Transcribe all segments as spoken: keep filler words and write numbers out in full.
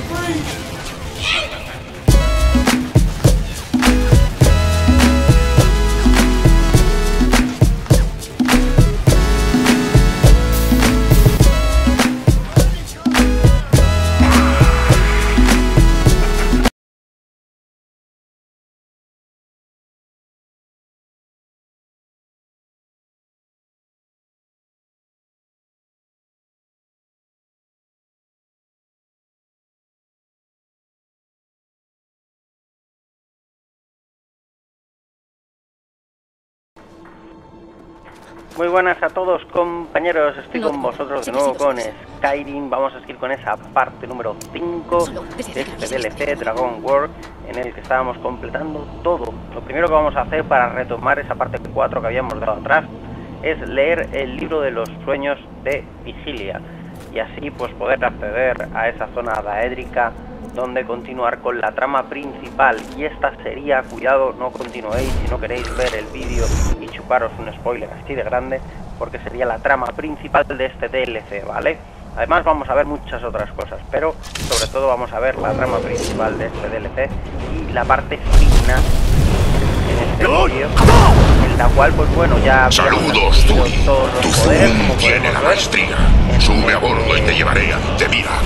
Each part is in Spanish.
Muy buenas a todos, compañeros, estoy con vosotros de nuevo con Skyrim. Vamos a seguir con esa parte número cinco de este D L C Dragon World, en el que estábamos completando todo. Lo primero que vamos a hacer para retomar esa parte cuatro que habíamos dejado atrás es leer el libro de los sueños de Vigilia, y así pues poder acceder a esa zona daédrica donde continuar con la trama principal. Y esta sería, cuidado, no continuéis si no queréis ver el vídeo y chuparos un spoiler así de grande, porque sería la trama principal de este D L C, ¿vale? Además vamos a ver muchas otras cosas, pero sobre todo vamos a ver la trama principal de este D L C y la parte final en este vídeo, en la cual pues bueno, ya saludos, Turi. Todos los Tu poderes, Zoom como tiene podemos la ver. maestría. Sube a bordo y te llevaré a Tevirak.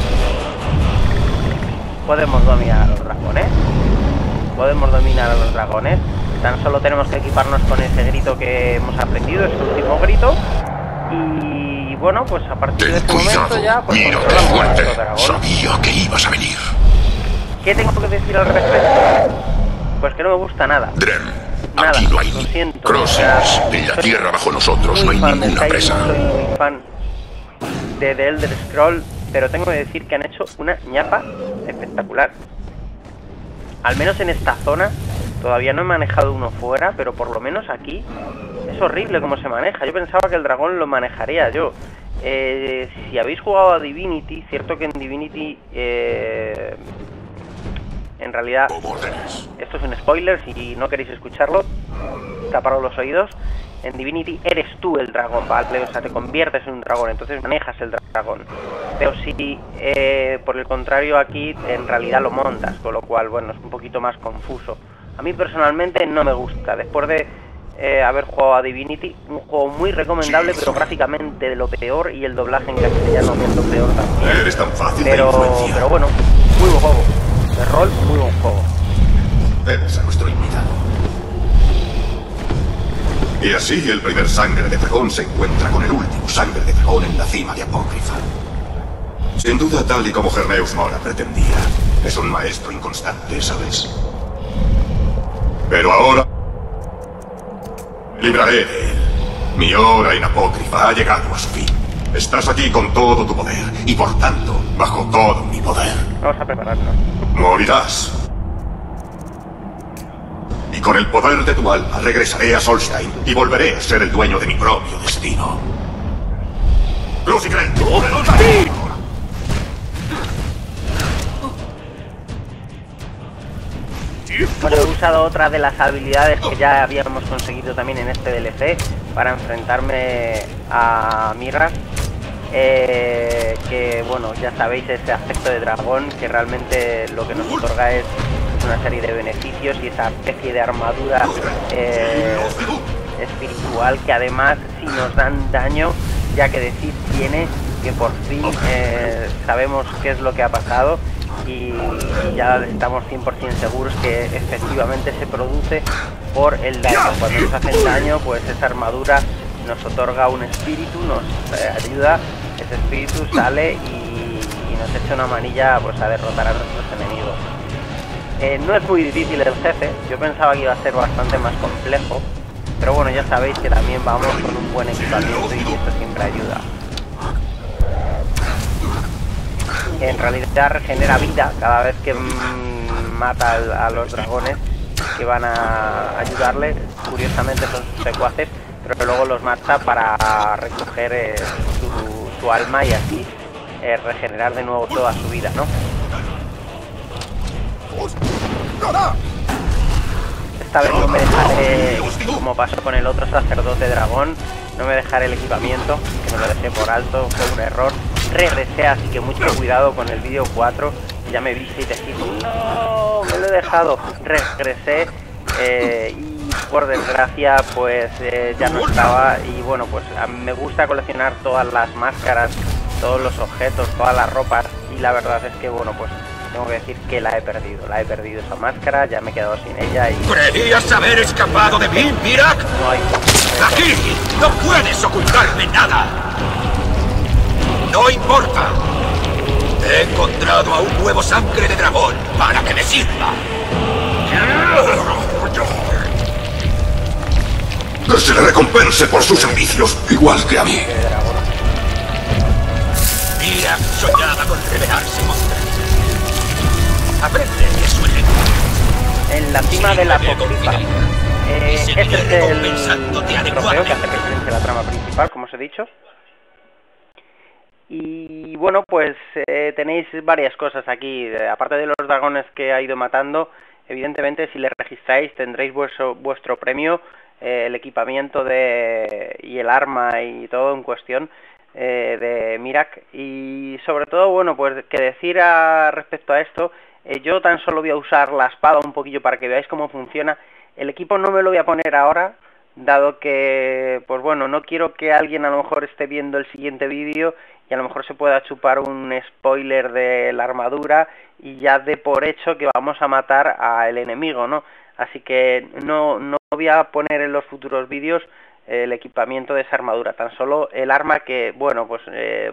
Podemos dominar a los dragones. Podemos dominar a los dragones. Tan solo tenemos que equiparnos con ese grito que hemos aprendido, ese último grito. Y bueno, pues a partir Ten de este cuidado, momento ya pues mírate controlamos a fuerte. nuestro dragón. Sabía que ibas a venir. ¿Qué tengo que decir al respecto? Pues que no me gusta nada. Dren, Nada, aquí no hay lo ni siento. Crosses. En la Soy tierra bajo nosotros no muy hay fan de ninguna Skyrim, presa. soy muy fan de The Elder Scroll, pero tengo que decir que han hecho una ñapa espectacular. Al menos en esta zona, todavía no he manejado uno fuera, pero por lo menos aquí es horrible cómo se maneja. Yo pensaba que el dragón lo manejaría yo. Eh, si habéis jugado a Divinity, cierto que en Divinity, eh, en realidad, esto es un spoiler, si no queréis escucharlo, taparos los oídos. En Divinity eres tú el dragón, ¿vale? O sea, te conviertes en un dragón, entonces manejas el dragón. Pero si, eh, por el contrario, aquí en realidad lo montas, con lo cual, bueno, es un poquito más confuso. A mí personalmente no me gusta. Después de eh, haber jugado a Divinity, un juego muy recomendable, pero gráficamente de lo peor, y el doblaje en castellano es lo peor también. Eres tan fácil Pero, de influenciar. pero bueno, muy buen juego. De rol, muy buen juego. Eres a nuestro invitado. Y así el primer sangre de dragón se encuentra con el último sangre de dragón en la cima de Apócrifa. Sin duda, tal y como Gerneus Mora pretendía. Es un maestro inconstante, ¿sabes? Pero ahora me libraré de él. Mi hora en Apócrifa ha llegado a su fin. Estás aquí con todo tu poder, y por tanto, bajo todo mi poder. Vamos a prepararnos. Morirás. Y con el poder de tu alma regresaré a Solstein y volveré a ser el dueño de mi propio destino. Lucicrent. Bueno, he usado otra de las habilidades que ya habíamos conseguido también en este D L C para enfrentarme a Mirras. Eh, que bueno, ya sabéis, ese aspecto de dragón que realmente lo que nos otorga es una serie de beneficios y esa especie de armadura eh, espiritual que además, si nos dan daño, ya que decir tiene, que por fin eh, sabemos qué es lo que ha pasado y, y ya estamos cien por cien seguros que efectivamente se produce por el daño. Cuando nos hacen daño, pues esa armadura nos otorga un espíritu, nos eh, ayuda, ese espíritu sale y, y nos echa una manilla pues a derrotar a nuestros enemigos. Eh, no es muy difícil el jefe, yo pensaba que iba a ser bastante más complejo, pero bueno, ya sabéis que también vamos con un buen equipamiento y eso siempre ayuda. En realidad regenera vida cada vez que mmm, mata a, a los dragones que van a ayudarle. Curiosamente son sus secuaces, pero luego los mata para recoger eh, su, su alma y así eh, regenerar de nuevo toda su vida, ¿no? Esta vez no me dejaré, como pasó con el otro sacerdote dragón, no me dejaré el equipamiento, que me lo dejé por alto, fue un error. regresé, así que mucho cuidado con el vídeo cuatro. Ya me viste y te dije, no, me lo he dejado. Regresé eh, y por desgracia pues eh, ya no estaba. Y bueno, pues a mí me gusta coleccionar todas las máscaras, todos los objetos, todas las ropas. Y la verdad es que bueno, pues tengo que decir que la he perdido. La he perdido esa máscara, ya me he quedado sin ella y... ¿Creías haber escapado de mí, Miraak? No hay... ¡Aquí no puedes ocultarme nada! ¡No importa! He encontrado a un nuevo sangre de dragón para que me sirva. Que se le recompense por sus servicios, igual que a mí. Miraak soñaba con revelarse contra ti. Aprende que suele. En la cima de la apócrifa. Eh, este es el trofeo que hace referencia a la trama principal, como os he dicho. Y bueno, pues eh, tenéis varias cosas aquí. Eh, aparte de los dragones que ha ido matando, evidentemente si le registráis tendréis vuestro, vuestro premio, eh, el equipamiento de y el arma y todo en cuestión eh, de Miraak. Y sobre todo, bueno, pues que decir a, respecto a esto, eh, yo tan solo voy a usar la espada un poquillo para que veáis cómo funciona. El equipo no me lo voy a poner ahora, dado que, pues bueno, no quiero que alguien a lo mejor esté viendo el siguiente vídeo y a lo mejor se pueda chupar un spoiler de la armadura y ya dé por hecho que vamos a matar al enemigo, ¿no? Así que no, no voy a poner en los futuros vídeos el equipamiento de esa armadura, tan solo el arma que, bueno, pues eh,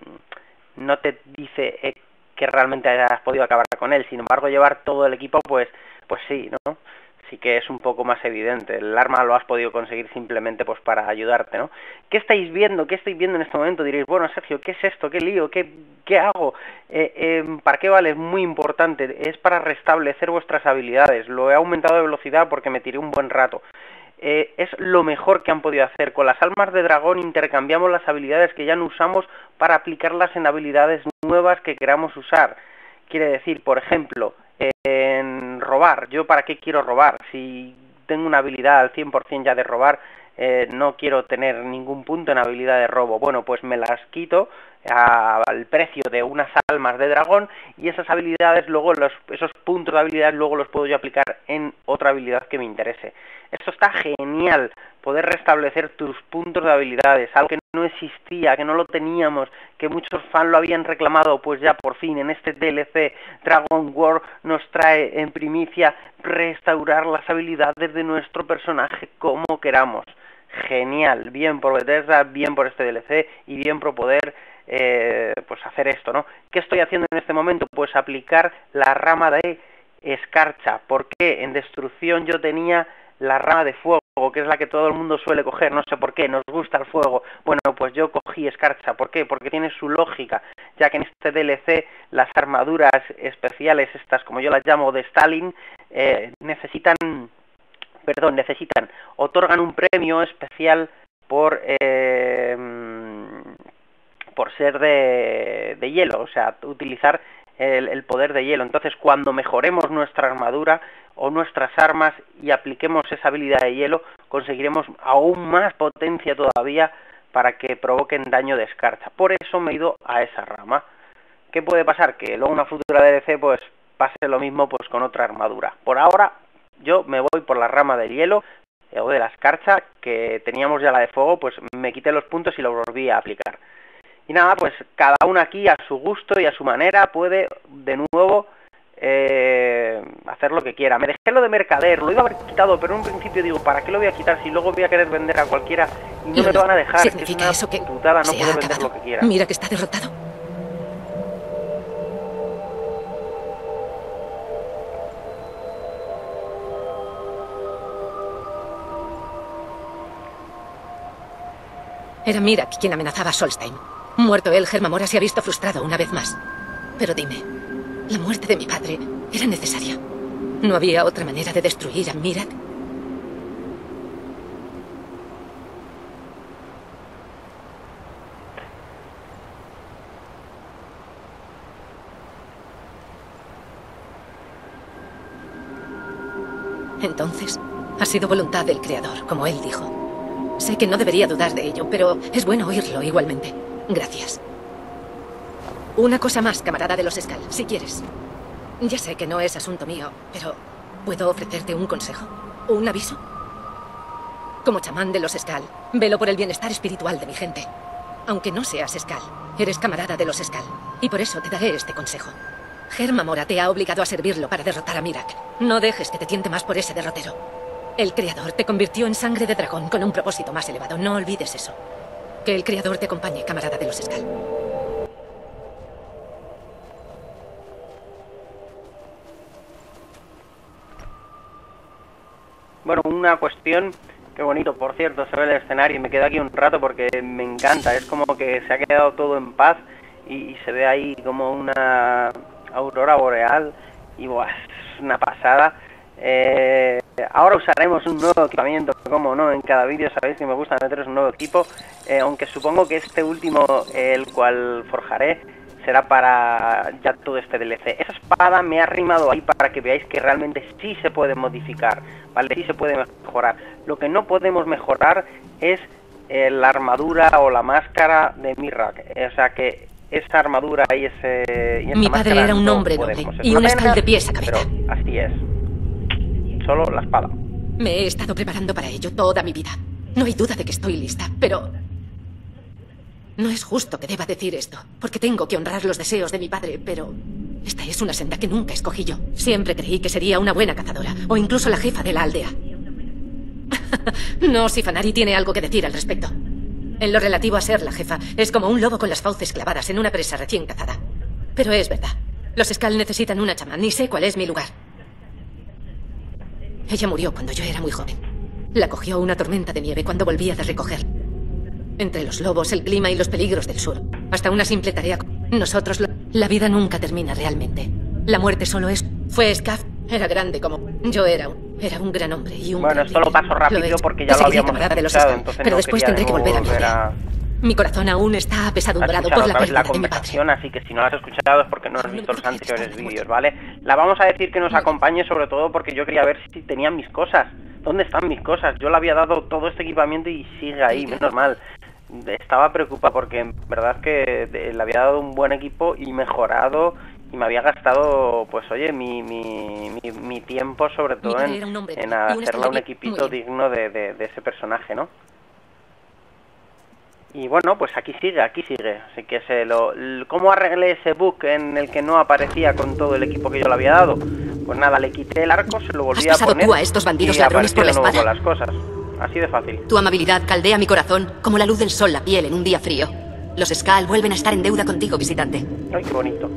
no te dice eh, que realmente hayas podido acabar con él. Sin embargo, llevar todo el equipo, pues, pues sí, ¿no? Sí que es un poco más evidente. El arma lo has podido conseguir simplemente pues para ayudarte, ¿no? ¿Qué estáis viendo? ¿Qué estáis viendo en este momento? Diréis, bueno, Sergio, ¿qué es esto? ¿Qué lío? ¿Qué, qué hago? Eh, eh, ¿Para qué vale? Es muy importante. Es para restablecer vuestras habilidades. Lo he aumentado de velocidad porque me tiré un buen rato. Eh, es lo mejor que han podido hacer. Con las almas de dragón intercambiamos las habilidades que ya no usamos para aplicarlas en habilidades nuevas que queramos usar. Quiere decir, por ejemplo, en robar. ¿Yo para qué quiero robar? Si tengo una habilidad al cien por cien ya de robar, eh, no quiero tener ningún punto en habilidad de robo. Bueno, pues me las quito a, al precio de unas almas de dragón y esas habilidades, luego los, esos puntos de habilidad luego los puedo yo aplicar en otra habilidad que me interese. Esto está genial, poder restablecer tus puntos de habilidades, algo que no existía, que no lo teníamos, que muchos fans lo habían reclamado. Pues ya por fin en este D L C Dragon War nos trae en primicia restaurar las habilidades de nuestro personaje como queramos. Genial, bien por Bethesda, bien por este D L C y bien por poder eh, pues hacer esto, ¿no? ¿Qué estoy haciendo en este momento? Pues aplicar la rama de escarcha. ¿Por qué? En destrucción yo tenía la rama de fuego, que es la que todo el mundo suele coger, no sé por qué, nos gusta el fuego. Bueno, pues yo cogí escarcha. ¿Por qué? Porque tiene su lógica, ya que en este D L C las armaduras especiales, estas como yo las llamo de Stalin, eh, necesitan, perdón, necesitan, otorgan un premio especial por eh, por ser de, de hielo, o sea, utilizar el, el poder de hielo. Entonces, cuando mejoremos nuestra armadura o nuestras armas y apliquemos esa habilidad de hielo, conseguiremos aún más potencia todavía para que provoquen daño de escarcha. Por eso me he ido a esa rama. ¿Qué puede pasar? Que luego una futura D L C pues pase lo mismo pues con otra armadura. Por ahora yo me voy por la rama del hielo eh, o de la escarcha, que teníamos ya la de fuego, pues me quité los puntos y los volví a aplicar. Y nada, pues cada uno aquí a su gusto y a su manera puede de nuevo eh, hacer lo que quiera. Me dejé lo de mercader, lo iba a haber quitado, pero en un principio digo, ¿para qué lo voy a quitar si luego voy a querer vender a cualquiera y no me lo van a dejar? ¿Significa que es eso que putada, no se puedo ha vender acabado? lo que quiera. Mira que está derrotado. Era Miraak quien amenazaba a Solstheim. Muerto él, Germamora se ha visto frustrado una vez más. Pero dime, ¿la muerte de mi padre era necesaria? ¿No había otra manera de destruir a Miraak? Entonces, ha sido voluntad del Creador, como él dijo. Sé que no debería dudar de ello, pero es bueno oírlo igualmente. Gracias. Una cosa más, camarada de los Skal, si quieres. Ya sé que no es asunto mío, pero ¿puedo ofrecerte un consejo? ¿O un aviso? Como chamán de los Skal, velo por el bienestar espiritual de mi gente. Aunque no seas Skal, eres camarada de los Skal. Y por eso te daré este consejo. Hermamora te ha obligado a servirlo para derrotar a Miraak. No dejes que te tiente más por ese derrotero. El Creador te convirtió en sangre de dragón con un propósito más elevado. No olvides eso. Que el Creador te acompañe, camarada de los Skal. Bueno, una cuestión, qué bonito, por cierto, se ve el escenario y me quedo aquí un rato porque me encanta, es como que se ha quedado todo en paz y, y se ve ahí como una aurora boreal y buah, es una pasada. Eh, ahora usaremos un nuevo equipamiento, como no, en cada vídeo sabéis que me gusta meteros un nuevo equipo, eh, aunque supongo que este último, eh, el cual forjaré, será para ya todo este D L C. Esa espada me ha arrimado ahí para que veáis que realmente sí se puede modificar, ¿vale? Sí se puede mejorar. Lo que no podemos mejorar es eh, la armadura o la máscara de Miraak. Eh, o sea que esa armadura y ese... Y Mi padre era un no hombre noble noble y un Skal de pies a cabeza. Pero así es. Solo la espada. Me he estado preparando para ello toda mi vida. No hay duda de que estoy lista, pero... no es justo que deba decir esto, porque tengo que honrar los deseos de mi padre, pero... esta es una senda que nunca escogí yo. Siempre creí que sería una buena cazadora, o incluso la jefa de la aldea. No, si Fanari tiene algo que decir al respecto. En lo relativo a ser la jefa, es como un lobo con las fauces clavadas en una presa recién cazada. Pero es verdad, los Skal necesitan una chamán, y sé cuál es mi lugar. Ella murió cuando yo era muy joven. La cogió una tormenta de nieve cuando volvía de recoger. Entre los lobos, el clima y los peligros del sur. Hasta una simple tarea. Nosotros... Lo... La vida nunca termina realmente. La muerte solo es... Fue Scaf. Era grande como... Yo era un... Era un gran hombre y un... Bueno, esto lo paso rápido porque ya lo habíamos escuchado, entonces pero no después tendré que volver a mi aldea. Mi corazón aún está apesadumbrado por la pérdida de mi padre. Así que si no la has escuchado es porque no has visto los anteriores vídeos, ¿vale? La vamos a decir que nos acompañe sobre todo porque yo quería ver si tenían mis cosas. ¿Dónde están mis cosas? Yo le había dado todo este equipamiento y sigue ahí, menos mal. Estaba preocupada porque en verdad que le había dado un buen equipo y mejorado y me había gastado, pues oye, mi, mi, mi, mi tiempo sobre todo en, en hacerle un equipito digno de, de, de ese personaje, ¿no? Y bueno, pues aquí sigue, aquí sigue. Así que se lo... ¿Cómo arreglé ese bug en el que no aparecía con todo el equipo que yo le había dado? Pues nada, le quité el arco, se lo volví a poner. ¿Has pasado tú a estos bandidos ladrones por la espada? Con las cosas. Así de fácil. Tu amabilidad caldea mi corazón como la luz del sol la piel en un día frío. Los Skal vuelven a estar en deuda contigo, visitante. Ay, qué bonito.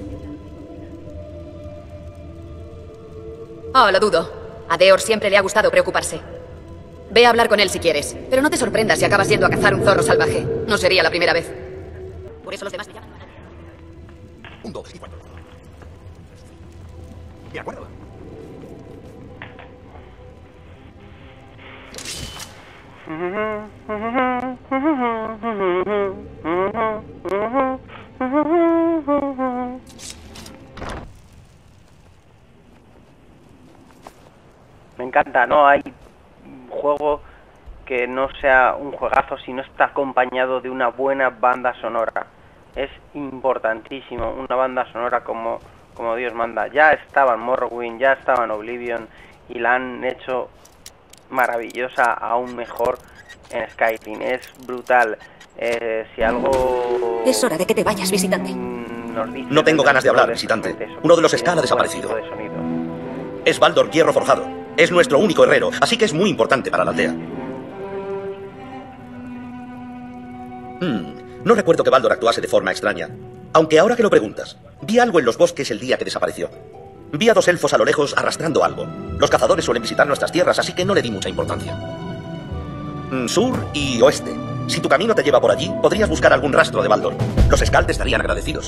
Oh, lo dudo. A Deor siempre le ha gustado preocuparse. Ve a hablar con él si quieres, pero no te sorprendas si acabas yendo a cazar un zorro salvaje. No sería la primera vez. Por eso los demás me llaman. Un, dos y cuatro. De acuerdo. Me encanta, ¿no? Hay juego que no sea un juegazo si no está acompañado de una buena banda sonora. Es importantísimo una banda sonora como, como Dios manda. Ya estaba en Morrowind, ya estaba en Oblivion y la han hecho maravillosa, aún mejor en Skyrim. Es brutal. Eh, si algo... Es hora de que te vayas, visitante. Nos dice no tengo ganas de hablar, visitante. Uno de los Skal ha desaparecido. Es Baldur Hierro Forjado. Es nuestro único herrero, así que es muy importante para la aldea. Hmm, no recuerdo que Baldur actuase de forma extraña. Aunque ahora que lo preguntas, vi algo en los bosques el día que desapareció. Vi a dos elfos a lo lejos arrastrando algo. Los cazadores suelen visitar nuestras tierras, así que no le di mucha importancia. Hmm, sur y oeste. Si tu camino te lleva por allí, podrías buscar algún rastro de Baldur. Los Skal te estarían agradecidos.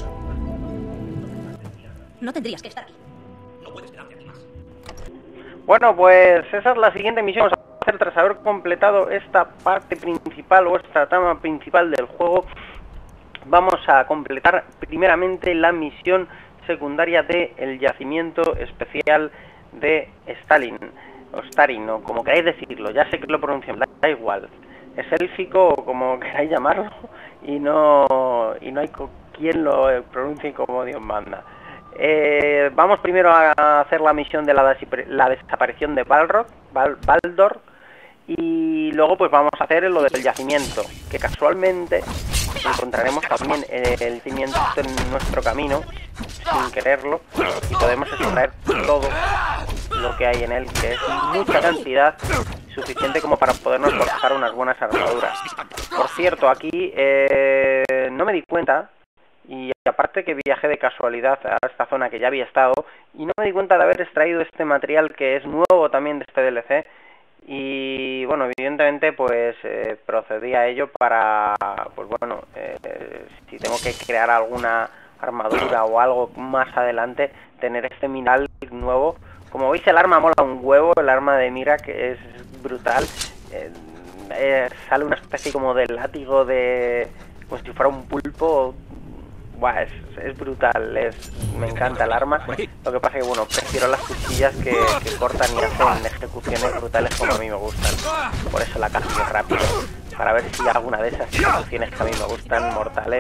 No tendrías que estar aquí. No puedes quedarte aquí más. Bueno, pues esa es la siguiente misión. Vamos a hacer tras haber completado esta parte principal o esta trama principal del juego. Vamos a completar primeramente la misión secundaria de el yacimiento especial de Stalin o Starin, o como queráis decirlo. Ya sé que lo pronuncio, da igual. Es élfico o como queráis llamarlo y no y no hay quien lo pronuncie como Dios manda. Eh, vamos primero a hacer la misión de la, la desaparición de Balrog, Bal, Baldor, y luego pues vamos a hacer lo del yacimiento, que casualmente encontraremos también el yacimiento en nuestro camino, sin quererlo, y podemos extraer todo lo que hay en él, que es mucha cantidad, suficiente como para podernos forjar unas buenas armaduras. Por cierto, aquí eh, no me di cuenta, y aparte que viajé de casualidad a esta zona que ya había estado, y no me di cuenta de haber extraído este material que es nuevo también de este D L C, y bueno, evidentemente pues eh, procedí a ello para, pues bueno, eh, si tengo que crear alguna armadura o algo más adelante, tener este mineral nuevo. Como veis, el arma mola un huevo, el arma de Mira, que es brutal. Eh, eh, sale una especie como de látigo de, como si fuera un pulpo. Buah, es, es brutal, es, me encanta el arma. Lo que pasa que, bueno, prefiero las cuchillas que, que cortan y hacen ejecuciones brutales como a mí me gustan. Por eso la cambio rápido, para ver si alguna de esas ejecuciones que a mí me gustan, mortales.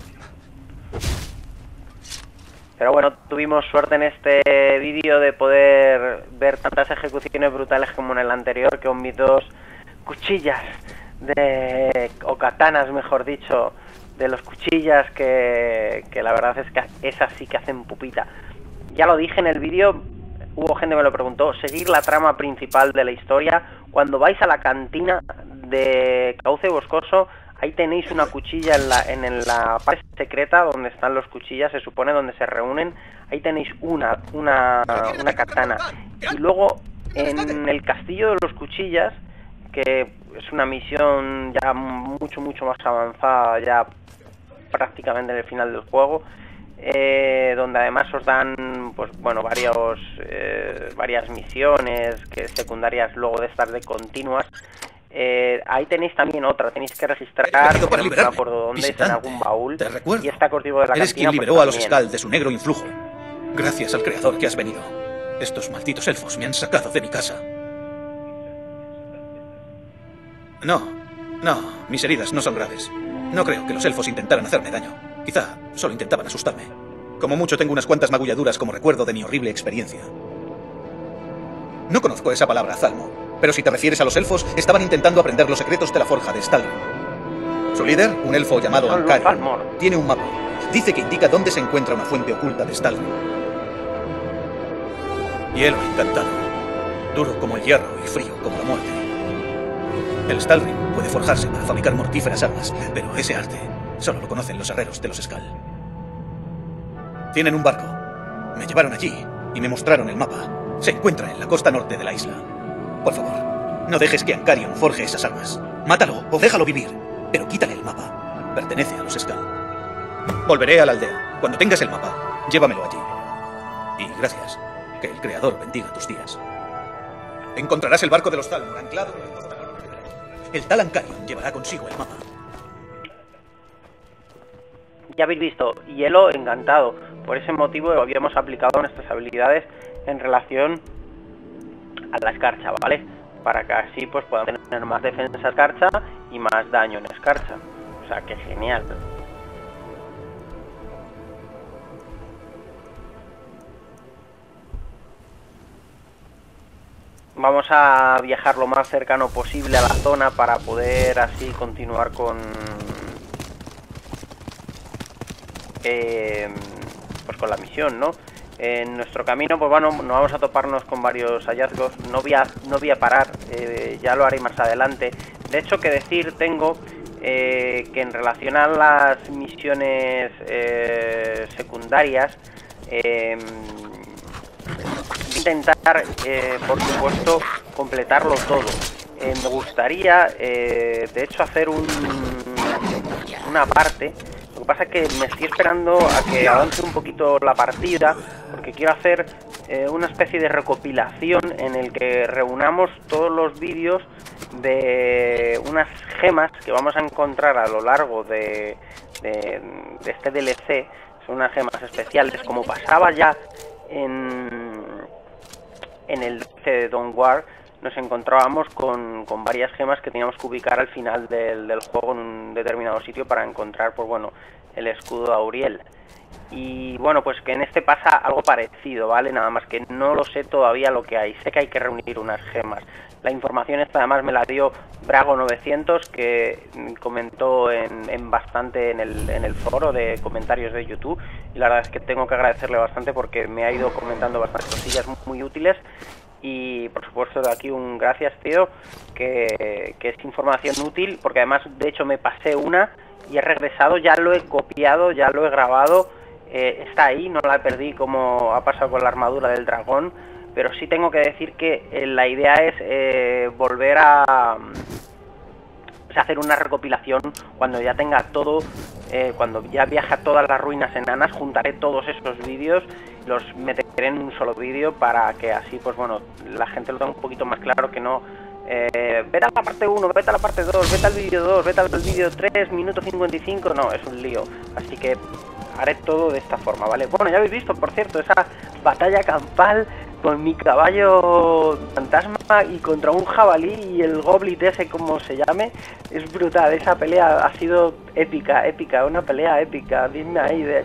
Pero bueno, tuvimos suerte en este vídeo de poder ver tantas ejecuciones brutales como en el anterior, que con mis dos cuchillas, de o katanas mejor dicho, de los cuchillas que, que la verdad es que esas sí que hacen pupita. Ya lo dije en el vídeo, hubo gente que me lo preguntó, seguir la trama principal de la historia. Cuando vais a la cantina de Cauce Boscoso, ahí tenéis una cuchilla en la, en la parte secreta donde están los cuchillas, se supone, donde se reúnen. Ahí tenéis una, una, una katana. Y luego en el castillo de los cuchillas, que es una misión ya mucho, mucho más avanzada, ya prácticamente en el final del juego, eh, donde además os dan, pues bueno, varios, eh, varias misiones que secundarias luego de estas de continuas. Eh, ahí tenéis también otra, tenéis que registrar, para no me acuerdo dónde, es en algún baúl. Te recuerdo. Y está contigo de la Eres cantina, quien liberó pues, a los también. Skull de su negro influjo. Gracias al creador que has venido. Estos malditos elfos me han sacado de mi casa. No, no, mis heridas no son graves. No creo que los elfos intentaran hacerme daño. Quizá solo intentaban asustarme. Como mucho tengo unas cuantas magulladuras como recuerdo de mi horrible experiencia. No conozco esa palabra, Zalmo, pero si te refieres a los elfos, estaban intentando aprender los secretos de la forja de Stalin. Su líder, un elfo llamado Ankari, tiene un mapa. Dice que indica dónde se encuentra una fuente oculta de Stalin. Hielo encantado, duro como el hierro y frío como la muerte. El Stalin puede forjarse para fabricar mortíferas armas, pero ese arte solo lo conocen los herreros de los Skull. Tienen un barco. Me llevaron allí y me mostraron el mapa. Se encuentra en la costa norte de la isla. Por favor, no dejes que Ankarion forje esas armas. Mátalo o déjalo vivir, pero quítale el mapa. Pertenece a los Skull. Volveré a la aldea. Cuando tengas el mapa, llévamelo allí. Y gracias. Que el Creador bendiga tus días. Encontrarás el barco de los Thalmor anclado en la costa norte. El tal Ankarion llevará consigo el mapa. Ya habéis visto, hielo encantado. Por ese motivo habíamos aplicado nuestras habilidades en relación a la escarcha, ¿vale? Para que así pues podamos tener más defensa en escarcha y más daño en escarcha. O sea, que genial. Vamos a viajar lo más cercano posible a la zona para poder así continuar con eh, pues con la misión, ¿no? En nuestro camino, pues bueno, nos vamos a toparnos con varios hallazgos. No voy a, no voy a parar, eh, ya lo haré más adelante. De hecho, que decir tengo eh, que en relación a las misiones eh, secundarias, eh, intentar, eh, por supuesto, completarlo todo. Eh, me gustaría, eh, de hecho, hacer un, una parte. Lo que pasa es que me estoy esperando a que avance un poquito la partida, porque quiero hacer eh, una especie de recopilación en el que reunamos todos los vídeos de unas gemas que vamos a encontrar a lo largo de, de, de este D L C. Son unas gemas especiales, como pasaba ya en, en el D L C de Dawn Guard. nos encontrábamos con, con varias gemas que teníamos que ubicar al final del, del juego en un determinado sitio para encontrar, pues bueno, el escudo de Auriel. Y bueno, pues que en este pasa algo parecido, ¿vale? Nada más que no lo sé todavía lo que hay. Sé que hay que reunir unas gemas. La información esta además me la dio Brago novecientos, que comentó en, en bastante en el, en el foro de comentarios de YouTube. Y la verdad es que tengo que agradecerle bastante porque me ha ido comentando bastantes cosillas muy útiles. Y por supuesto de aquí un gracias, tío, que, que es información útil, porque además de hecho me pasé una y he regresado, ya lo he copiado, ya lo he grabado, eh, está ahí, no la perdí como ha pasado con la armadura del dragón, pero sí tengo que decir que eh, la idea es eh, volver a, o sea, hacer una recopilación cuando ya tenga todo, eh, cuando ya viaje a todas las ruinas enanas, juntaré todos esos vídeos, los meteré en un solo vídeo para que así, pues bueno, la gente lo tenga un poquito más claro, que no, eh, vete a la parte uno, vete a la parte dos, vete al vídeo dos, vete al vídeo tres, minuto cincuenta y cinco, no, es un lío, así que haré todo de esta forma, ¿vale? Bueno, ya habéis visto, por cierto, esa batalla campal con mi caballo fantasma y contra un jabalí y el goblit ese, como se llame, es brutal. Esa pelea ha sido épica, épica, una pelea épica, dime ahí de...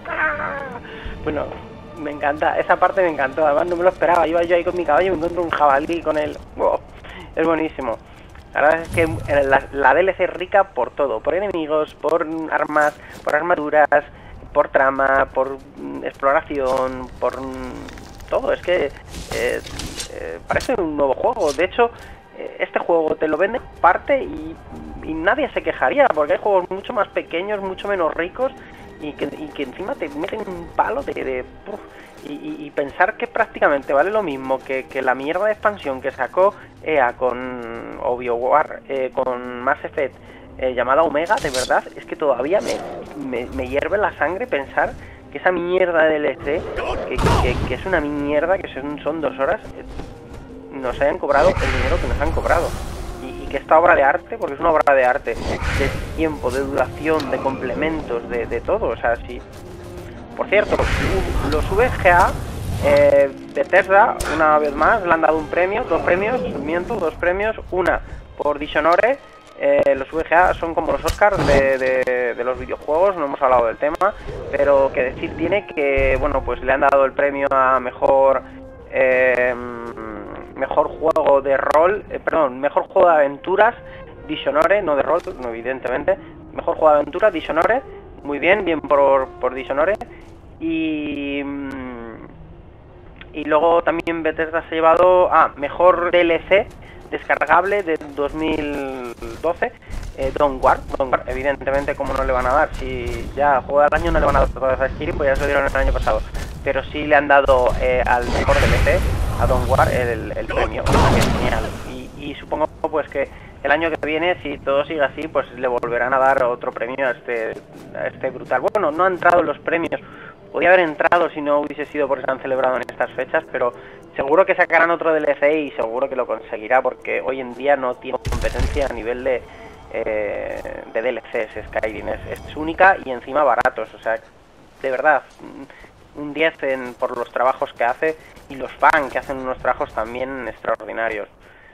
Bueno, me encanta, esa parte me encantó, además no me lo esperaba, iba yo ahí con mi caballo y me encuentro un jabalí con él, wow, es buenísimo. La verdad es que la, la D L C es rica por todo, por enemigos, por armas, por armaduras, por trama, por exploración, por todo. Es que eh, eh, parece un nuevo juego. De hecho, eh, este juego te lo vende parte y, y nadie se quejaría, porque hay juegos mucho más pequeños, mucho menos ricos y que, y que encima te meten un palo de... de uf, y, y, y pensar que prácticamente vale lo mismo que, que la mierda de expansión que sacó E A con o BioWare eh, con Mass Effect, eh, llamada Omega, de verdad, es que todavía me, me, me hierve la sangre pensar que esa mierda de D L C, que, que, que es una mierda, que son, son dos horas, eh, nos hayan cobrado el dinero que nos han cobrado. Y, y que esta obra de arte, porque es una obra de arte, de tiempo, de duración, de complementos, de, de todo, o sea, sí. Por cierto, los V G A, eh, Bethesda, una vez más, le han dado un premio, dos premios, miento, dos premios, una por Dishonored. Eh, los V G A son como los Oscars de, de, de los videojuegos, no hemos hablado del tema, pero que decir tiene que, bueno, pues le han dado el premio a mejor eh, mejor juego de rol, eh, perdón, mejor juego de aventuras, Dishonored, no de rol, no, evidentemente, mejor juego de aventuras, Dishonored, muy bien, bien por, por Dishonored, y y luego también Bethesda se ha llevado a ah, mejor D L C descargable de dos mil doce, eh, Dawnguard. Dawnguard, evidentemente, como no le van a dar, si ya juego del año no le van a dar todas esas skills, pues ya se lo dieron el año pasado, pero sí le han dado eh, al mejor D L C, a Dawnguard, el, el premio, o sea, que es genial, y, y supongo pues que el año que viene, si todo sigue así, pues le volverán a dar otro premio a este, a este brutal. Bueno, no han entrado los premios, podía haber entrado si no hubiese sido porque se han celebrado en estas fechas, pero seguro que sacarán otro D L C y seguro que lo conseguirá, porque hoy en día no tiene competencia a nivel de, eh, de D L Cs. Skyrim es, es única y encima baratos, o sea, de verdad, un diez en, por los trabajos que hace, y los fans que hacen unos trabajos también extraordinarios.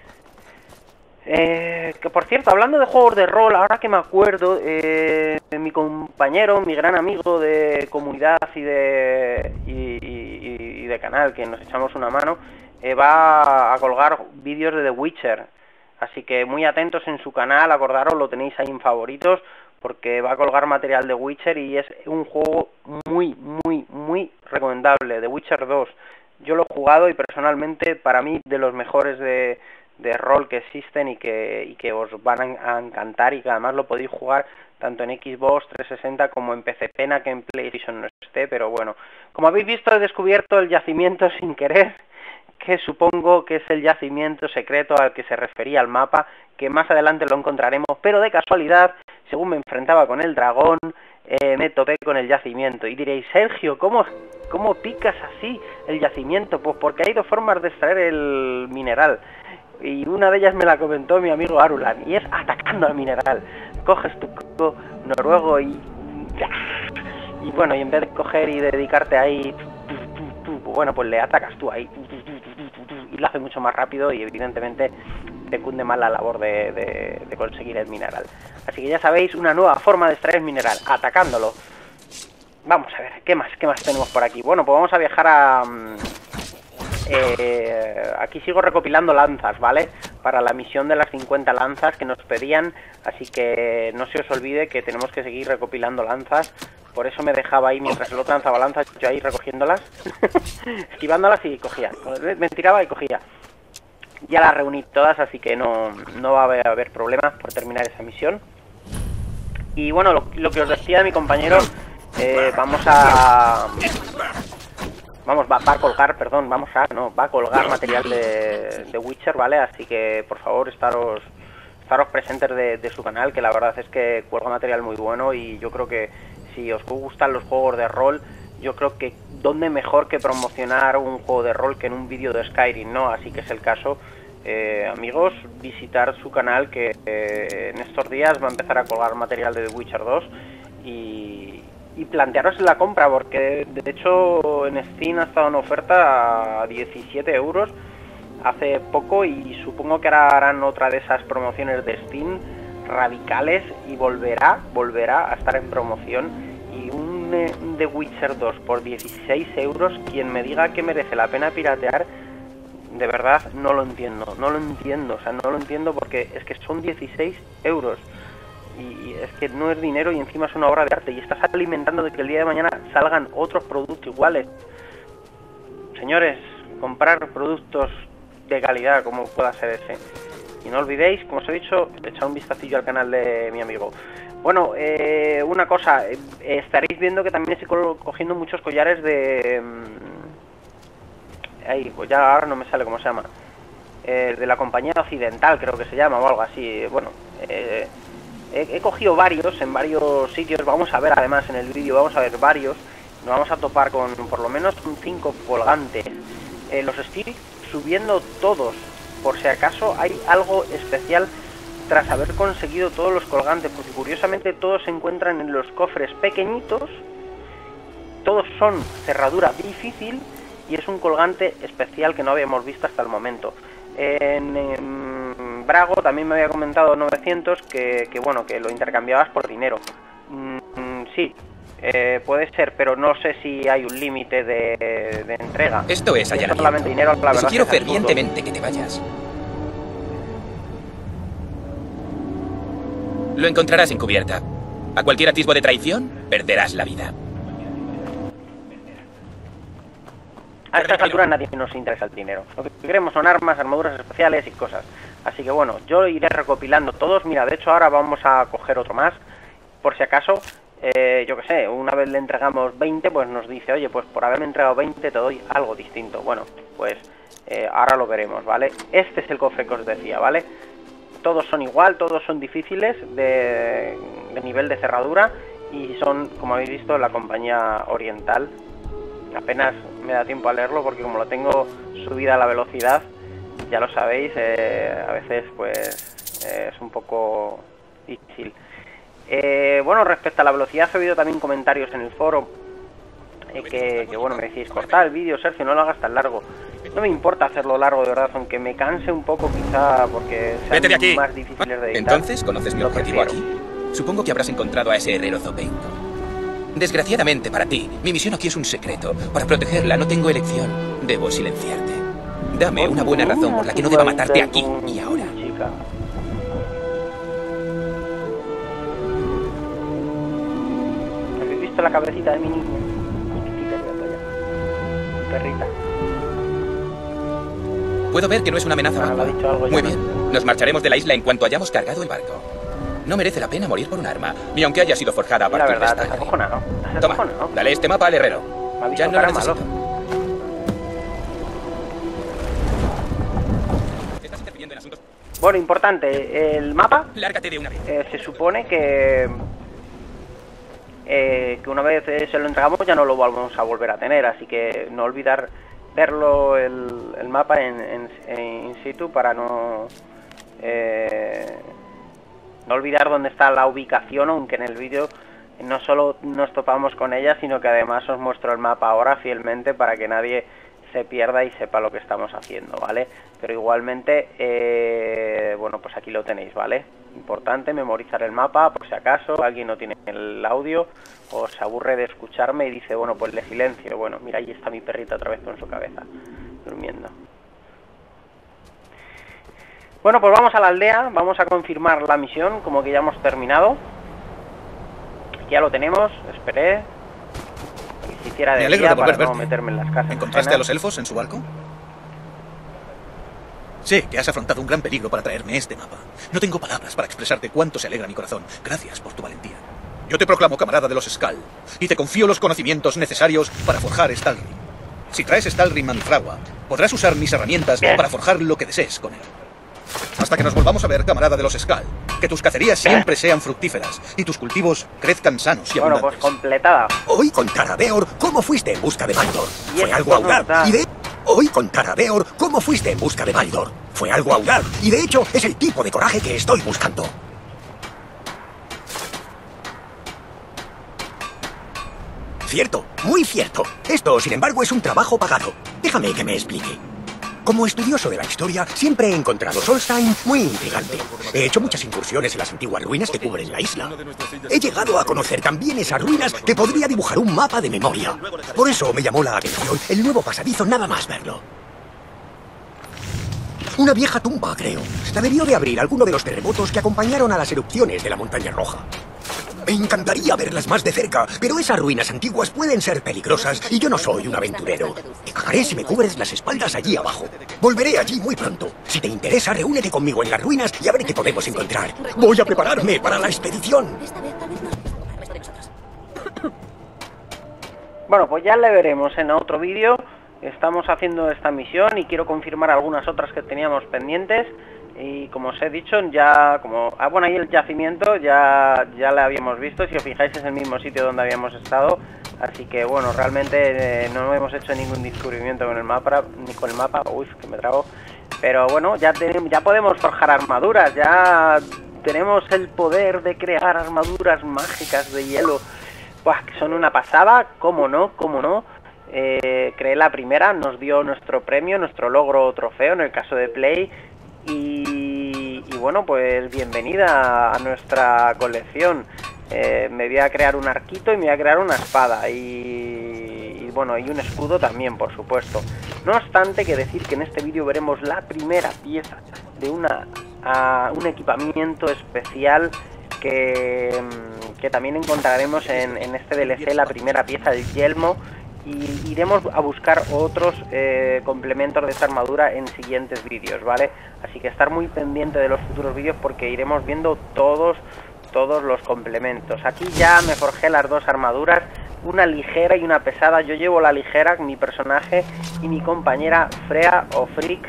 Eh, que por cierto, hablando de juegos de rol, ahora que me acuerdo, eh, mi compañero, mi gran amigo de comunidad y de y, y, y de canal, que nos echamos una mano, eh, va a colgar vídeos de The Witcher, así que muy atentos en su canal, acordaros, lo tenéis ahí en favoritos, porque va a colgar material de Witcher y es un juego muy, muy, muy recomendable. The Witcher dos, yo lo he jugado y personalmente para mí de los mejores de de rol que existen y que, y que os van a encantar, y que además lo podéis jugar tanto en Xbox trescientos sesenta como en P C. Pena que en PlayStation no esté, pero bueno, como habéis visto, he descubierto el yacimiento sin querer, que supongo que es el yacimiento secreto al que se refería el mapa, que más adelante lo encontraremos, pero de casualidad, según me enfrentaba con el dragón, eh, me topé con el yacimiento. Y diréis, Sergio, ¿cómo, ¿cómo picas así el yacimiento? Pues porque hay dos formas de extraer el mineral, y una de ellas me la comentó mi amigo Arulan, y es atacando al mineral. Coges tu cubo noruego y... y bueno, y en vez de coger y dedicarte ahí, bueno, pues le atacas tú ahí, y lo hace mucho más rápido y evidentemente te cunde más la labor de, de, de conseguir el mineral. Así que ya sabéis, una nueva forma de extraer mineral, atacándolo. Vamos a ver, ¿qué más? ¿Qué más tenemos por aquí? Bueno, pues vamos a viajar a... Eh, aquí sigo recopilando lanzas, ¿vale? Para la misión de las cincuenta lanzas que nos pedían, así que no se os olvide que tenemos que seguir recopilando lanzas. Por eso me dejaba ahí, mientras el otro lanzaba lanzas, yo ahí recogiéndolas, esquivándolas y cogía. Me tiraba y cogía. Ya las reuní todas, así que no, no va a haber problemas por terminar esa misión. Y bueno, lo, lo que os decía mi compañero, eh, vamos a... Vamos, va, va a colgar, perdón, vamos a... No, va a colgar material de, de Witcher, ¿vale? Así que, por favor, estaros, estaros presentes de, de su canal, que la verdad es que cuelga material muy bueno y yo creo que si os gustan los juegos de rol, yo creo que dónde mejor que promocionar un juego de rol que en un vídeo de Skyrim, ¿no? Así que es el caso. Eh, amigos, visitar su canal, que eh, en estos días va a empezar a colgar material de The Witcher dos y, y plantearos la compra, porque de hecho en Steam ha estado en oferta a diecisiete euros hace poco y supongo que ahora harán otra de esas promociones de Steam radicales y volverá, volverá a estar en promoción. Y un eh, The Witcher dos por dieciséis euros, quien me diga que merece la pena piratear, de verdad no lo entiendo, no lo entiendo, o sea, no lo entiendo porque es que son dieciséis euros y es que no es dinero y encima es una obra de arte y estás alimentando de que el día de mañana salgan otros productos iguales. Señores, comprar productos de calidad como pueda ser ese. Y no olvidéis, como os he dicho, echar un vistacillo al canal de mi amigo. Bueno, eh, una cosa, eh, estaréis viendo que también estoy co cogiendo muchos collares de... Ahí, pues ya ahora no me sale cómo se llama. Eh, de la compañía occidental, creo que se llama, o algo así. Bueno, eh, he, he cogido varios en varios sitios. Vamos a ver además en el vídeo, vamos a ver varios. Nos vamos a topar con por lo menos cinco colgantes. Eh, los estoy subiendo todos, por si acaso hay algo especial tras haber conseguido todos los colgantes, porque curiosamente todos se encuentran en los cofres pequeñitos. Todos son cerradura difícil y es un colgante especial que no habíamos visto hasta el momento. En, en Brago también me había comentado novecientos que, que bueno, que lo intercambiabas por dinero. Mm, sí, eh, puede ser, pero no sé si hay un límite de, de entrega. Esto es allanamiento. Solamente dinero, la verdad. Quiero fervientemente que te vayas. Lo encontrarás en cubierta. A cualquier atisbo de traición, perderás la vida. A estas alturas nadie nos interesa el dinero. Lo que queremos son armas, armaduras especiales y cosas. Así que bueno, yo iré recopilando todos. Mira, de hecho ahora vamos a coger otro más. Por si acaso, eh, yo que sé, una vez le entregamos veinte, pues nos dice, oye, pues por haberme entregado veinte te doy algo distinto. Bueno, pues eh, ahora lo veremos, ¿vale? Este es el cofre que os decía, ¿vale? Todos son igual, todos son difíciles de, de nivel de cerradura y son, como habéis visto, la compañía oriental. Apenas me da tiempo a leerlo porque como lo tengo subida a la velocidad, ya lo sabéis, eh, a veces pues eh, es un poco difícil. Eh, bueno, respecto a la velocidad he oído también comentarios en el foro eh, que, que bueno, me decís, cortar el vídeo, Sergio, no lo hagas tan largo. No me importa hacerlo largo, de verdad, aunque me canse un poco quizá porque Vete de aquí. Más difíciles de editar. Entonces, ¿conoces mi objetivo aquí? Supongo que habrás encontrado a ese herrero zopenco. Desgraciadamente para ti, mi misión aquí es un secreto. Para protegerla no tengo elección. Debo silenciarte. Dame una buena razón por la que no deba matarte aquí y ahora. Chica. ¿Habéis visto la cabecita de mi niña? Perrita. Puedo ver que no es una amenaza. Ah, lo ha dicho algo ya. Muy bien. Nos marcharemos de la isla en cuanto hayamos cargado el barco. No merece la pena morir por un arma, ni aunque haya sido forjada a La partir verdad, de esta. te acojonado. Toma, dale este mapa al herrero. Ya no lo necesito. Estás interfiriendo en asuntos. Bueno, importante, el mapa. Lárgate de una vez. Eh, se supone que eh, que una vez eh, se lo entregamos ya no lo vamos a volver a tener, así que no olvidar verlo el, el mapa en, en, en in situ para no eh, no olvidar dónde está la ubicación, aunque en el vídeo no solo nos topamos con ella, sino que además os muestro el mapa ahora fielmente para que nadie se pierda y sepa lo que estamos haciendo, ¿vale? Pero igualmente, eh, bueno, pues aquí lo tenéis, ¿vale? Importante memorizar el mapa, por si acaso alguien no tiene el audio o se aburre de escucharme y dice, bueno, pues le silencio. Bueno, mira, ahí está mi perrita otra vez con su cabeza, durmiendo. Bueno, pues vamos a la aldea, vamos a confirmar la misión, como que ya hemos terminado. Ya lo tenemos, esperé. Si hiciera de día para no meterme en las casas. ¿Encontraste a los elfos en su barco? Sé que has afrontado un gran peligro para traerme este mapa. No tengo palabras para expresarte cuánto se alegra mi corazón. Gracias por tu valentía. Yo te proclamo camarada de los Skal y te confío los conocimientos necesarios para forjar Stalgrim. Si traes Stalgrim a mi fragua, podrás usar mis herramientas Bien. para forjar lo que desees con él. Hasta que nos volvamos a ver, camarada de los Skal. Que tus cacerías siempre sean fructíferas y tus cultivos crezcan sanos y abundantes. Bueno, pues completada. Hoy contar a Beor cómo fuiste en busca de Baldor. Fue algo audaz y de... Hoy contar a Beor cómo fuiste en busca de Baldor. Fue algo audaz y de hecho es el tipo de coraje que estoy buscando. Cierto, muy cierto. Esto, sin embargo, es un trabajo pagado. Déjame que me explique. Como estudioso de la historia, siempre he encontrado Solstheim muy intrigante. He hecho muchas incursiones en las antiguas ruinas que cubren la isla. He llegado a conocer también esas ruinas que podría dibujar un mapa de memoria. Por eso me llamó la atención el nuevo pasadizo nada más verlo. Una vieja tumba, creo. La debió de abrir alguno de los terremotos que acompañaron a las erupciones de la Montaña Roja. Me encantaría verlas más de cerca, pero esas ruinas antiguas pueden ser peligrosas y yo no soy un aventurero. Te cagaré si me cubres las espaldas allí abajo. Volveré allí muy pronto. Si te interesa, reúnete conmigo en las ruinas y a ver qué podemos encontrar. Voy a prepararme para la expedición. Bueno, pues ya le veremos en otro vídeo. Estamos haciendo esta misión y quiero confirmar algunas otras que teníamos pendientes. Y como os he dicho, ya como... Ah, bueno, ahí el yacimiento ya, ya lo habíamos visto. Si os fijáis es el mismo sitio donde habíamos estado. Así que bueno, realmente eh, no hemos hecho ningún descubrimiento con el mapa, ni con el mapa. Uy, que me trago. Pero bueno, ya, tenemos, ya podemos forjar armaduras. Ya tenemos el poder de crear armaduras mágicas de hielo. Buah, que son una pasada. ¿Cómo no? ¿Cómo no? Eh, creé la primera, nos dio nuestro premio, nuestro logro o trofeo en el caso de Play. Y, y bueno, pues bienvenida a nuestra colección. Eh, me voy a crear un arquito y me voy a crear una espada y, y bueno, y un escudo también, por supuesto. No obstante, que decir que en este vídeo veremos la primera pieza de una a, un equipamiento especial que, que también encontraremos en, en este D L C, la primera pieza del yelmo. Y iremos a buscar otros eh, complementos de esta armadura en siguientes vídeos, ¿vale? Así que estar muy pendiente de los futuros vídeos porque iremos viendo todos, todos los complementos. Aquí ya me forjé las dos armaduras, una ligera y una pesada. Yo llevo la ligera, mi personaje, y mi compañera Freya o Freak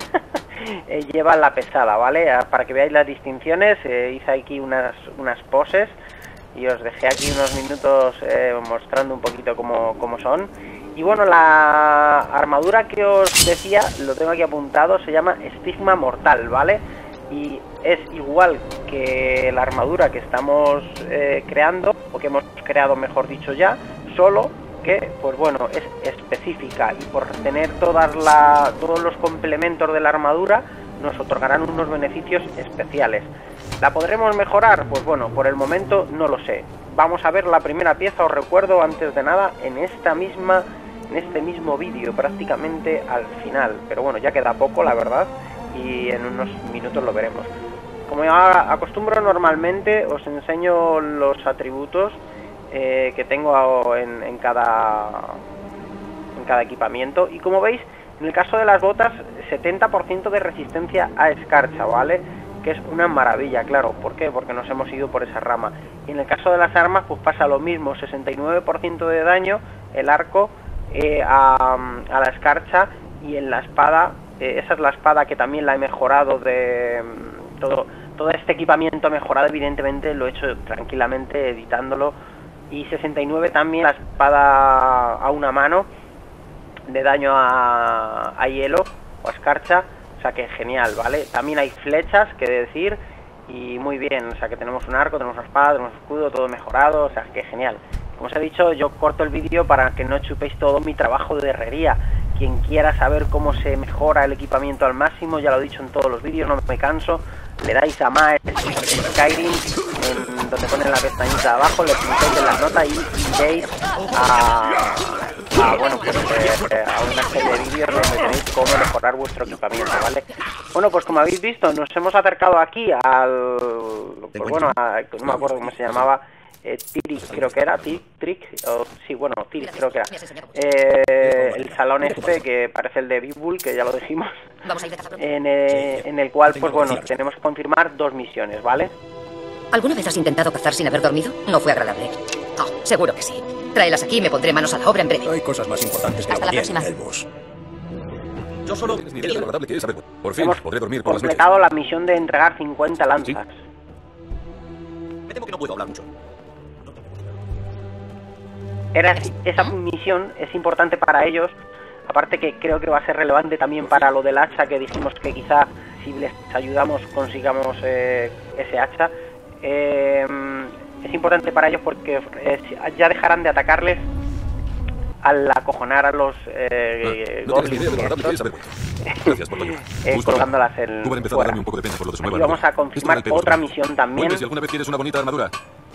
lleva la pesada, ¿vale? Para que veáis las distinciones, eh, hice aquí unas, unas poses. Y os dejé aquí unos minutos eh, mostrando un poquito cómo, cómo son. Y bueno, la armadura que os decía, lo tengo aquí apuntado, se llama Estigma Mortal, ¿vale? Y es igual que la armadura que estamos eh, creando, o que hemos creado mejor dicho ya, solo que, pues bueno, es específica. Y por tener todas la, todos los complementos de la armadura, nos otorgarán unos beneficios especiales. ¿La podremos mejorar? Pues bueno, por el momento no lo sé. Vamos a ver la primera pieza, os recuerdo antes de nada, en esta misma, en este mismo vídeo, prácticamente al final. Pero bueno, ya queda poco, la verdad, y en unos minutos lo veremos. Como ya acostumbro normalmente, os enseño los atributos eh, que tengo en, en, cada, en cada equipamiento. Y como veis, en el caso de las botas, setenta por ciento de resistencia a escarcha, ¿vale? Que es una maravilla, claro. ¿Por qué? Porque nos hemos ido por esa rama. Y en el caso de las armas, pues pasa lo mismo, sesenta y nueve por ciento de daño el arco eh, a, a la escarcha, y en la espada, eh, esa es la espada que también la he mejorado de todo, todo este equipamiento mejorado, evidentemente lo he hecho tranquilamente editándolo, y sesenta y nueve también la espada a una mano de daño a, a hielo o a escarcha. O sea que genial, ¿vale? También hay flechas, que decir, y muy bien. O sea que tenemos un arco, tenemos una espada, tenemos un escudo, todo mejorado, o sea que genial. Como os he dicho, yo corto el vídeo para que no chupéis todo mi trabajo de herrería. quien quiera saber cómo se mejora el equipamiento al máximo, ya lo he dicho en todos los vídeos, no me canso, le dais a más Skyrim, en donde ponen la pestañita de abajo, le pintáis en las notas y iréis a, a, bueno, pues, eh, a una serie de vídeos donde tenéis cómo mejorar vuestro equipamiento, ¿vale? Bueno, pues como habéis visto, nos hemos acercado aquí al, pues bueno, a, no me acuerdo cómo se llamaba, Eh, Tiric, creo que era, Tiric, o sí, bueno, Tiric creo que era, eh, el salón este que parece el de Beevil, que ya lo dijimos, en, eh, en el cual, pues bueno, tenemos que confirmar dos misiones, ¿vale? ¿Alguna vez has intentado cazar sin haber dormido? No fue agradable. Oh, seguro que sí. Tráelas aquí y me pondré manos a la obra en breve. Hay cosas más importantes que Hasta la próxima. el boss. Yo solo... Ni idea de lo agradable que es saber. Por fin, Hemos podré dormir por las noches. completado la misión de entregar cincuenta lanzas. Me temo que no puedo hablar mucho. Era, esa misión es importante para ellos, aparte que creo que va a ser relevante también para lo del hacha, que dijimos que quizá si les ayudamos consigamos eh, ese hacha. Eh, es importante para ellos porque eh, ya dejarán de atacarles al acojonar a los eh, ah, no tienes ni idea de lo agradable que es saber. Gracias por tu ayuda. eh, colgándolas en Tú vas a empezar a darme un poco de pena por lo de su nueva y vamos a armadura. confirmar Esto otra vale misión también. Vuelve si alguna vez quieres una bonita armadura.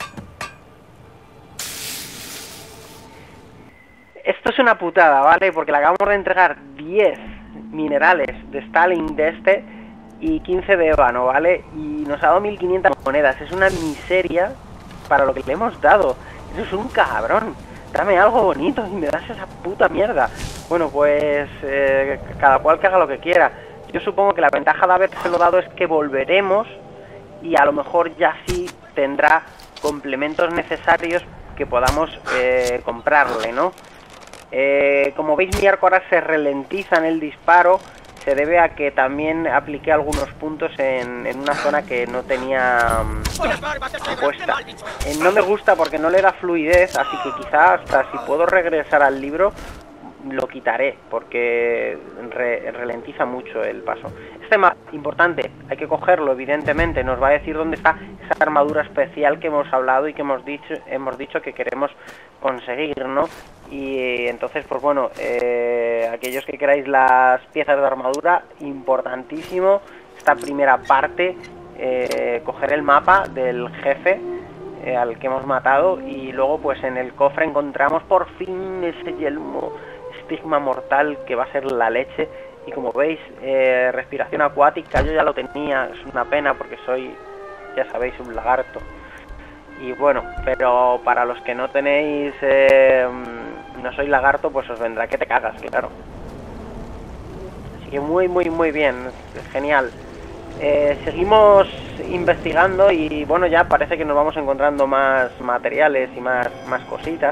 Esto es una putada, ¿vale? Porque le acabamos de entregar diez minerales de Stalin de este y quince de ébano, ¿vale? Y nos ha dado mil quinientas monedas. Es una miseria para lo que le hemos dado. Eso es un cabrón. Dame algo bonito y me das esa puta mierda. Bueno, pues eh, cada cual que haga lo que quiera. Yo supongo que la ventaja de habérselo dado es que volveremos y a lo mejor ya sí tendrá complementos necesarios que podamos eh, comprarle, ¿no? Eh, como veis, mi arco ahora se ralentiza en el disparo. Se debe a que también apliqué algunos puntos en, en una zona que no tenía um, puesta. Eh, no me gusta porque no le da fluidez, así que quizá hasta si puedo regresar al libro lo quitaré, porque re, ralentiza mucho el paso. Este mapa, importante, hay que cogerlo, evidentemente, nos va a decir dónde está esa armadura especial que hemos hablado y que hemos dicho, hemos dicho que queremos conseguir, ¿no? Y entonces, pues bueno, eh, aquellos que queráis las piezas de armadura, importantísimo, esta primera parte, eh, coger el mapa del jefe eh, al que hemos matado, y luego pues en el cofre encontramos por fin ese yelmo estigma mortal que va a ser la leche. Y como veis, eh, respiración acuática yo ya lo tenía, es una pena porque soy, ya sabéis, un lagarto. Y bueno, pero para los que no tenéis, eh, no soy lagarto, pues os vendrá que te cagas, claro. Así que muy, muy, muy bien, genial. Eh, seguimos investigando y bueno, ya parece que nos vamos encontrando más materiales y más, más cositas.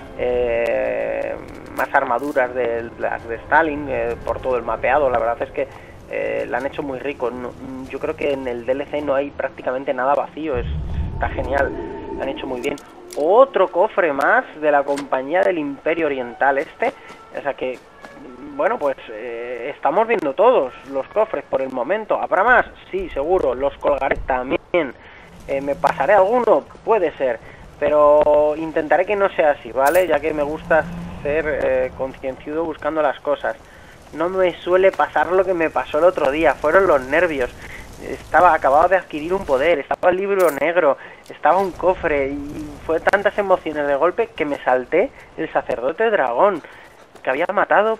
Eh, más armaduras de las de Stalin eh, por todo el mapeado. La verdad es que eh, la han hecho muy rico. No, yo creo que en el D L C no hay prácticamente nada vacío, es, está genial, la han hecho muy bien. Otro cofre más de la compañía del Imperio Oriental este, o sea que bueno, pues eh, estamos viendo todos los cofres por el momento. ¿Habrá más? Sí, seguro, los colgaré también. Eh, ¿me pasaré alguno? Puede ser, pero intentaré que no sea así, ¿vale? Ya que me gusta ser eh, concienciudo buscando las cosas. No me suele pasar lo que me pasó el otro día, fueron los nervios. Estaba, acababa de adquirir un poder, estaba el libro negro, estaba un cofre y fue tantas emociones de golpe que me salté el sacerdote dragón que había matado.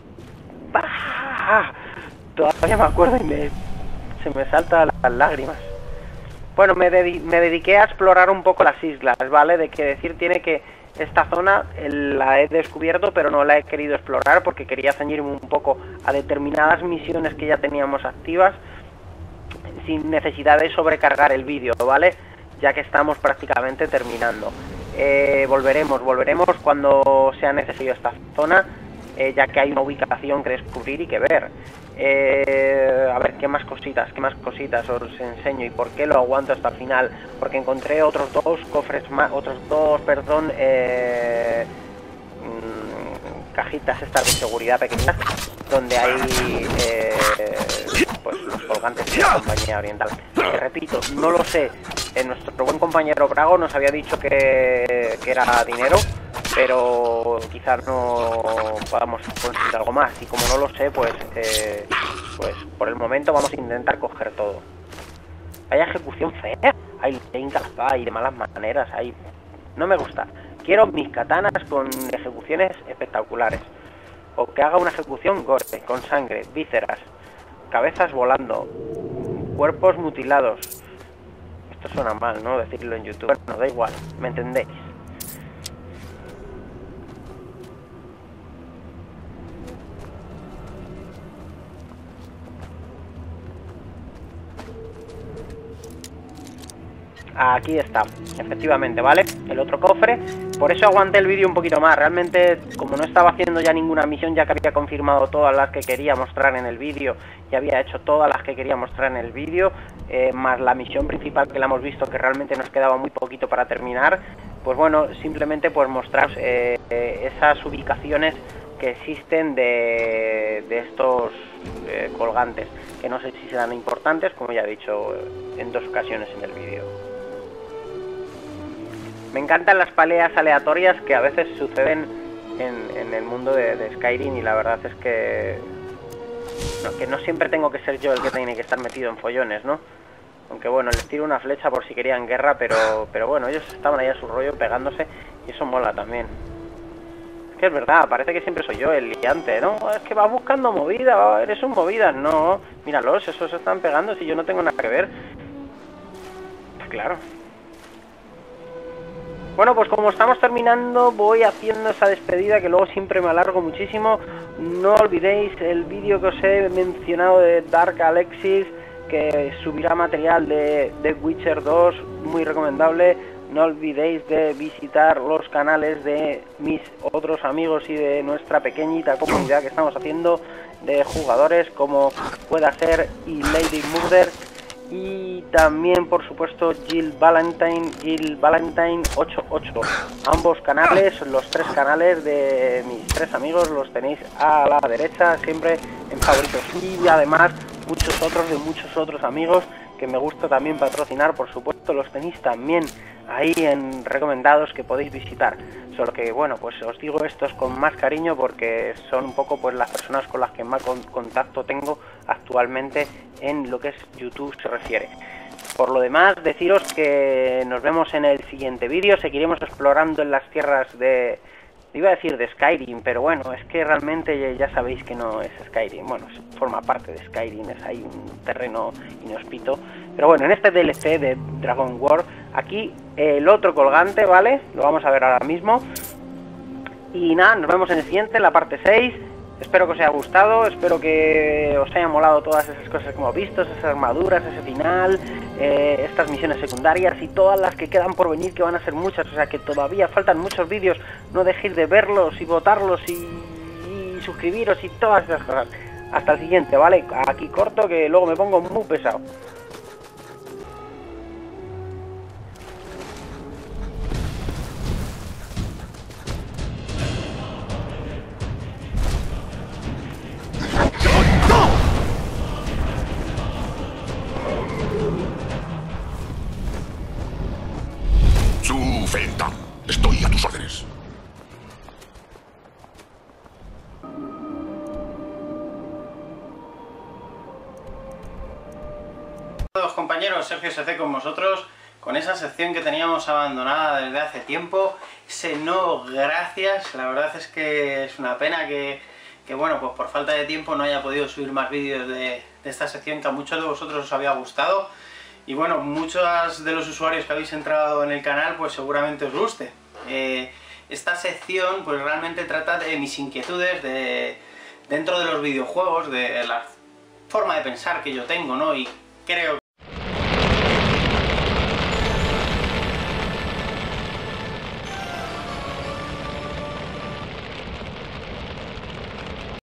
¡Bah! Todavía me acuerdo y me, se me saltan las lágrimas. Bueno, me, dedi me dediqué a explorar un poco las islas, ¿vale? De que decir tiene que esta zona la he descubierto, pero no la he querido explorar porque quería ceñirme un poco a determinadas misiones que ya teníamos activas sin necesidad de sobrecargar el vídeo, ¿vale? Ya que estamos prácticamente terminando. Eh, volveremos, volveremos cuando sea necesario esta zona, eh, ya que hay una ubicación que descubrir y que ver. Eh, a ver, qué más cositas, qué más cositas os enseño y por qué lo aguanto hasta el final. Porque encontré otros dos cofres más, otros dos, perdón, eh, mmm, cajitas estas de seguridad pequeñas, donde hay eh, pues los colgantes de la compañía oriental. Eh, repito, no lo sé. Eh, nuestro buen compañero Brago nos había dicho que, que era dinero. pero quizás no podamos conseguir algo más, y como no lo sé, pues, eh, pues por el momento vamos a intentar coger todo. Hay ejecución fea, hay encalzada y de malas maneras, hay... no me gusta. Quiero mis katanas con ejecuciones espectaculares, o que haga una ejecución gore, con sangre, vísceras, cabezas volando, cuerpos mutilados. Esto suena mal, ¿no? Decirlo en YouTube. Bueno, da igual, ¿me entendéis? Aquí está, efectivamente, ¿vale? El otro cofre. Por eso aguanté el vídeo un poquito más. Realmente, como no estaba haciendo ya ninguna misión, ya que había confirmado todas las que quería mostrar en el vídeo, ya había hecho todas las que quería mostrar en el vídeo, eh, más la misión principal que la hemos visto, que realmente nos quedaba muy poquito para terminar. Pues bueno, simplemente pues mostraros eh, eh, esas ubicaciones que existen de, de estos eh, colgantes, que no sé si serán importantes, como ya he dicho en dos ocasiones en el vídeo. Me encantan las peleas aleatorias que a veces suceden en, en el mundo de, de Skyrim, y la verdad es que no, que no siempre tengo que ser yo el que tiene que estar metido en follones, ¿no? Aunque bueno, les tiro una flecha por si querían guerra, pero, pero bueno, ellos estaban ahí a su rollo pegándose, y eso mola también. Es que es verdad, parece que siempre soy yo el liante, ¿no? Es que vas buscando movida, eres un movida. No, míralos, esos se están pegando si yo no tengo nada que ver. Pues claro. Bueno, pues como estamos terminando, voy haciendo esa despedida que luego siempre me alargo muchísimo. No olvidéis el vídeo que os he mencionado de Dark Alexis, que subirá material de The Witcher dos, muy recomendable. No olvidéis de visitar los canales de mis otros amigos y de nuestra pequeñita comunidad que estamos haciendo de jugadores, como pueda ser y Lady Murder. Y también, por supuesto, Jill Valentine, Jill Valentine ochenta y ocho. Ambos canales, los tres canales de mis tres amigos, los tenéis a la derecha, siempre en favoritos. Y además, muchos otros de muchos otros amigos que me gusta también patrocinar, por supuesto, los tenéis también ahí en recomendados que podéis visitar. Solo que, bueno, pues os digo estos con más cariño porque son un poco pues las personas con las que más con contacto tengo actualmente en lo que es YouTube se refiere. Por lo demás, deciros que nos vemos en el siguiente vídeo. Seguiremos explorando en las tierras de... iba a decir de Skyrim, pero bueno, es que realmente ya sabéis que no es Skyrim. Bueno, forma parte de Skyrim, es ahí un terreno inhóspito. Pero bueno, en este D L C de Dragon War, aquí el otro colgante, ¿vale? Lo vamos a ver ahora mismo. Y nada, nos vemos en el siguiente, en la parte seis. Espero que os haya gustado, espero que os hayan molado todas esas cosas que hemos visto, esas armaduras, ese final, eh, estas misiones secundarias y todas las que quedan por venir, que van a ser muchas, o sea que todavía faltan muchos vídeos. No dejéis de verlos y votarlos y, y suscribiros y todas esas cosas. Hasta el siguiente, ¿vale? Aquí corto que luego me pongo muy pesado. Estoy a tus órdenes. Todos compañeros, Sergio S C con vosotros, con esa sección que teníamos abandonada desde hace tiempo. Ese no gracias, la verdad es que es una pena que, que bueno, pues por falta de tiempo no haya podido subir más vídeos de, de esta sección que a muchos de vosotros os había gustado. Y bueno, muchos de los usuarios que habéis entrado en el canal pues seguramente os guste. Eh, esta sección pues realmente trata de mis inquietudes de, dentro de los videojuegos, de la forma de pensar que yo tengo, ¿no? Y creo